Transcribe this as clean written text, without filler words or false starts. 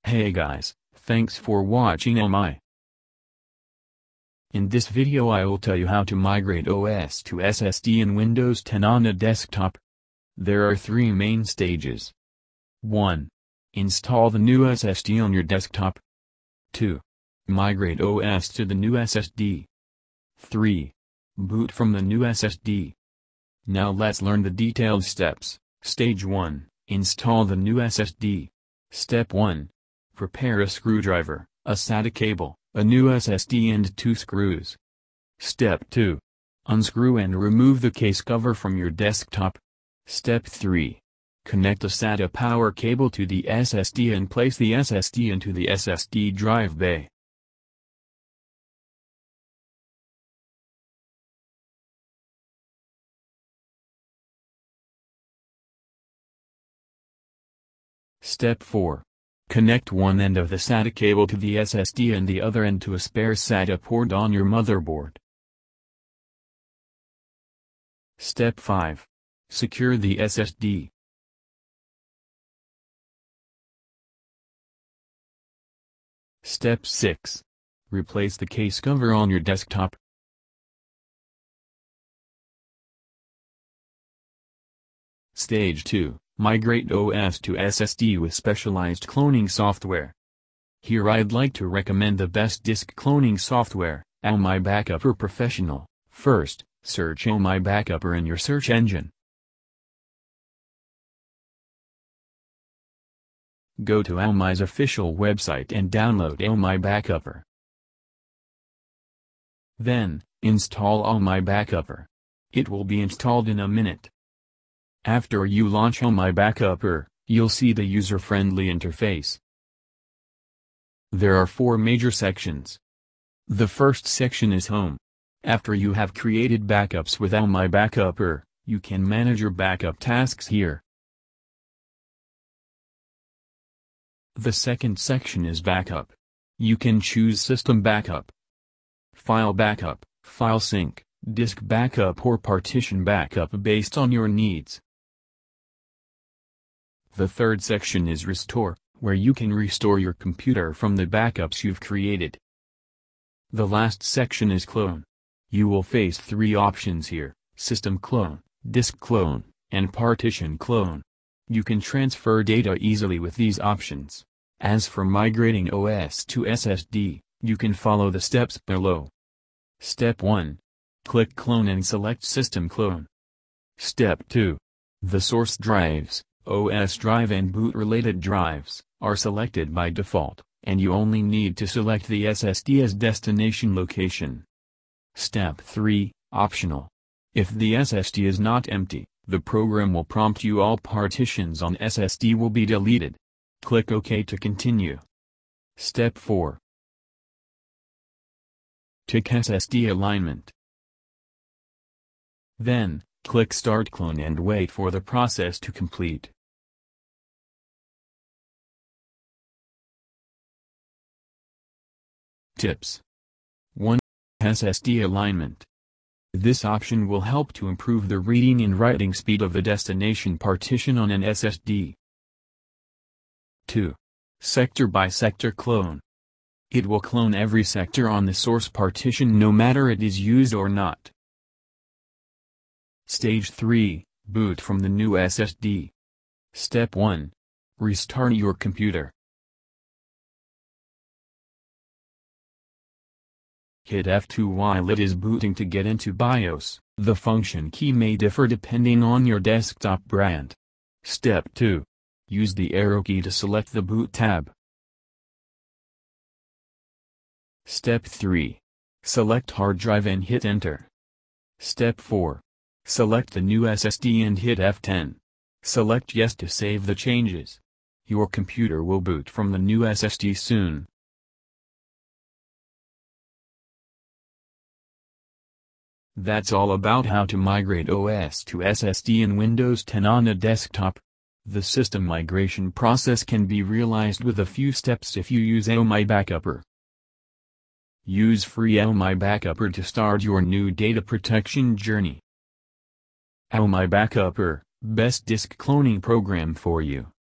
Hey guys, thanks for watching AOMEI. In this video I will tell you how to migrate OS to SSD in Windows 10 on a desktop. There are three main stages. 1. Install the new SSD on your desktop. 2. Migrate OS to the new SSD. 3. Boot from the new SSD. Now let's learn the detailed steps. Stage 1. Install the new SSD. Step 1. Prepare a screwdriver, a SATA cable, a new SSD and 2 screws. Step 2. Unscrew and remove the case cover from your desktop. Step 3. Connect a SATA power cable to the SSD and place the SSD into the SSD drive bay. Step 4. Connect one end of the SATA cable to the SSD and the other end to a spare SATA port on your motherboard. Step 5. Secure the SSD. Step 6. Replace the case cover on your desktop. Stage 2. Migrate OS to SSD with specialized cloning software. Here I'd like to recommend the best disk cloning software, AOMEI Backupper Professional. First, search AOMEI Backupper in your search engine. Go to AOMEI's official website and download AOMEI Backupper. Then, install AOMEI Backupper. It will be installed in a minute. After you launch AOMEI Backupper, you'll see the user-friendly interface. There are 4 major sections. The first section is Home. After you have created backups with AOMEI Backupper, you can manage your backup tasks here. The second section is Backup. You can choose System Backup, File Backup, File Sync, Disk Backup or Partition Backup based on your needs. The third section is Restore, where you can restore your computer from the backups you've created. The last section is Clone. You will face 3 options here: System Clone, Disk Clone, and Partition Clone. You can transfer data easily with these options. As for migrating OS to SSD, you can follow the steps below. Step 1. Click Clone and select System Clone. Step 2. The source drives, OS drive and boot-related drives, are selected by default, and you only need to select the SSD as destination location. Step 3, Optional. If the SSD is not empty, the program will prompt you all partitions on SSD will be deleted. Click OK to continue. Step 4. Tick SSD alignment. Then, click Start Clone and wait for the process to complete. Tips. 1. SSD alignment. This option will help to improve the reading and writing speed of the destination partition on an SSD. 2. Sector by sector clone. It will clone every sector on the source partition no matter it is used or not. Stage 3, Boot from the new SSD. Step 1. Restart your computer. Hit F2 while it is booting to get into BIOS. The function key may differ depending on your desktop brand. Step 2. Use the arrow key to select the boot tab. Step 3. Select hard drive and hit enter. Step 4. Select the new SSD and hit F10. Select yes to save the changes. Your computer will boot from the new SSD soon. That's all about how to migrate OS to SSD in Windows 10 on a desktop. The system migration process can be realized with a few steps if you use AOMEI Backupper. Use free AOMEI Backupper to start your new data protection journey. AOMEI Backupper, best disk cloning program for you.